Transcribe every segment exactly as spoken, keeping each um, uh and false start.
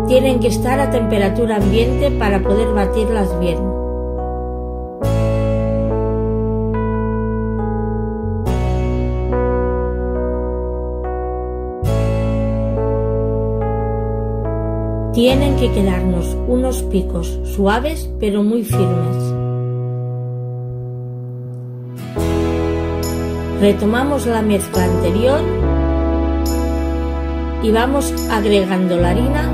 Tienen que estar a temperatura ambiente para poder batirlas bien. Tienen que quedarnos unos picos suaves pero muy firmes. Retomamos la mezcla anterior y vamos agregando la harina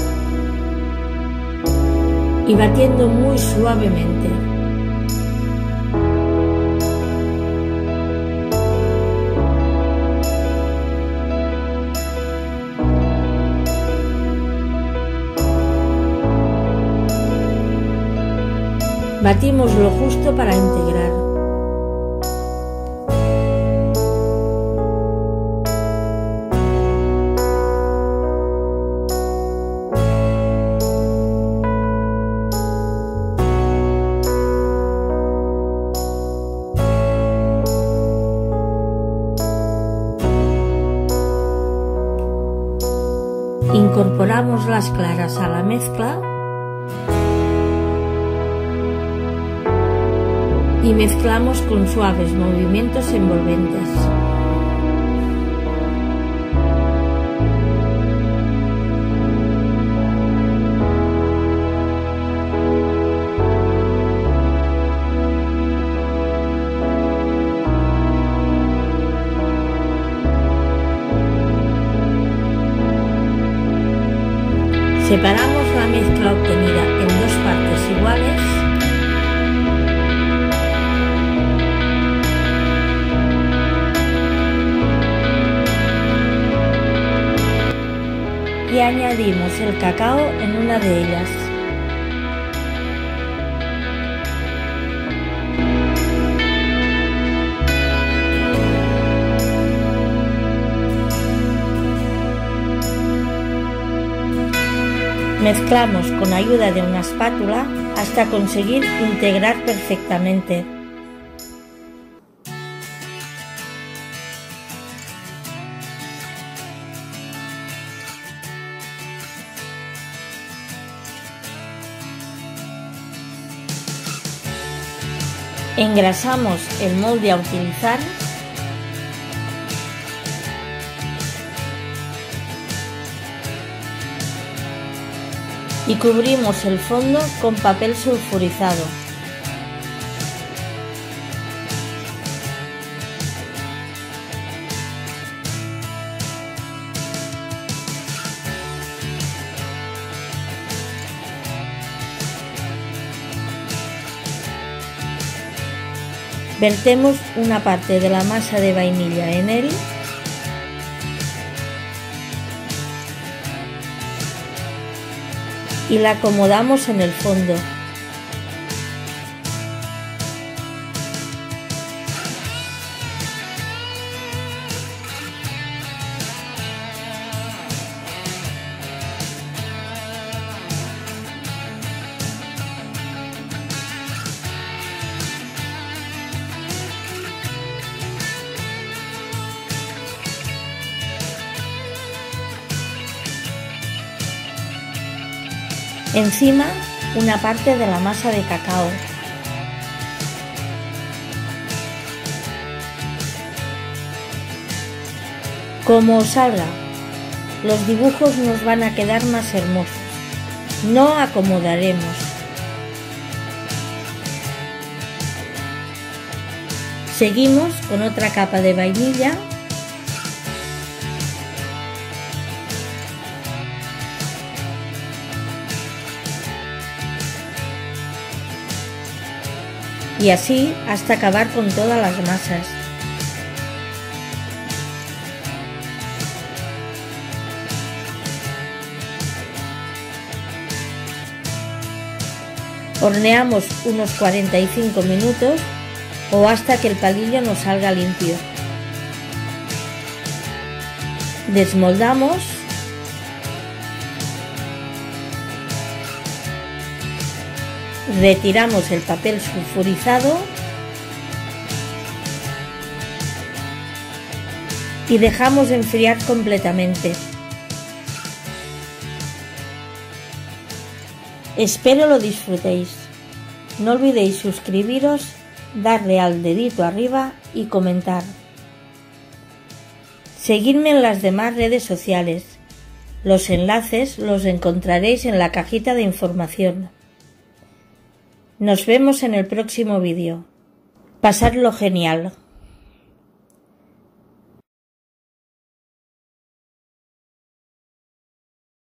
y batiendo muy suavemente. Batimos lo justo para integrar. Incorporamos las claras a la mezcla y mezclamos con suaves movimientos envolventes. Separamos la mezcla obtenida en dos partes iguales y añadimos el cacao en una de ellas. Mezclamos con ayuda de una espátula hasta conseguir integrar perfectamente. Engrasamos el molde a utilizar y cubrimos el fondo con papel sulfurizado. Vertemos una parte de la masa de vainilla en él y la acomodamos en el fondo. Encima, una parte de la masa de cacao. Como os salga, los dibujos nos van a quedar más hermosos. No acomodaremos. Seguimos con otra capa de vainilla. Y así hasta acabar con todas las masas. Horneamos unos cuarenta y cinco minutos o hasta que el palillo nos salga limpio. Desmoldamos retiramos el papel sulfurizado y dejamos enfriar completamente. Espero lo disfrutéis. No olvidéis suscribiros, darle al dedito arriba y comentar. Seguidme en las demás redes sociales. Los enlaces los encontraréis en la cajita de información. Nos vemos en el próximo vídeo. Pasadlo genial.